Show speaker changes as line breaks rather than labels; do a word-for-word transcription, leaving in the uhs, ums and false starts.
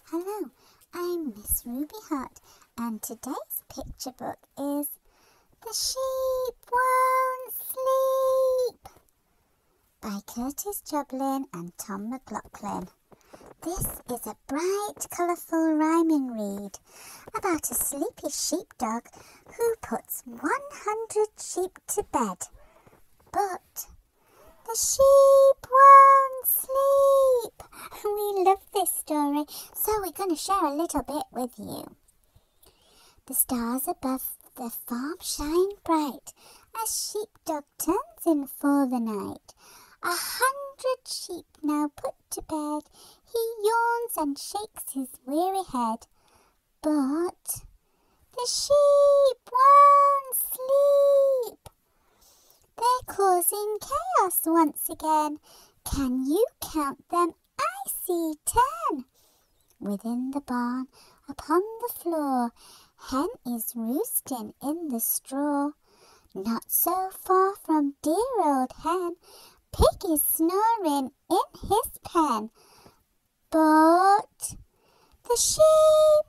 Hello, I'm Miss Ruby Hart, and today's picture book is The Sheep Won't Sleep by Curtis Joblin and Tom McLaughlin. This is a bright, colourful rhyming read about a sleepy sheepdog who puts one hundred sheep to bed. But the sheep won't sleep. We love this story, so we're going to share a little bit with you. The stars above the farm shine bright as sheepdog turns in for the night. A hundred sheep now put to bed. He yawns and shakes his weary head. But the sheep won't sleep. They're causing chaos once again. Can you count them? I see ten. Within the barn, upon the floor, hen is roosting in the straw. Not so far from dear old hen, pig is snoring in his pen. But the sheep